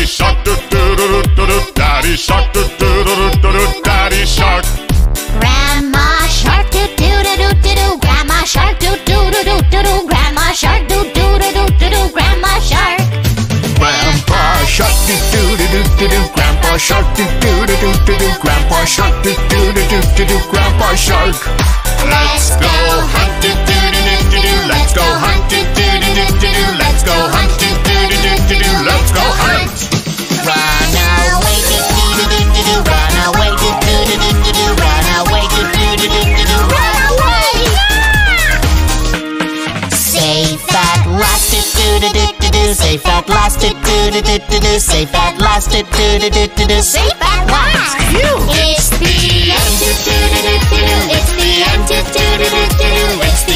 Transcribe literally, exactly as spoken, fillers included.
shark, do do do do do. Daddy shark, do do do do do. Daddy shark. Grandma shark, do do do do do do. Grandma shark, do do do do do do. Grandma shark, do do do do do do. Grandma shark. Grandpa shark, do do do do do do. Grandpa shark, do do do do do do. Grandpa shark, do do do do do do. Grandpa shark. Let's go hunt, do do do do do do. Let's go hunt, do do do do do do. Let's go hunt, do do do do do do. Let's go hunt. Run away, do do do do do do. Run away, do do do do do do. Run away, do do do do do do. Run away! Safe at last, do do do do do do. Safe at last, do do do do do do. Safe at last, do do do do do do. Safe at last. It's the end, do do do do do. It's the end, do do do do do. It's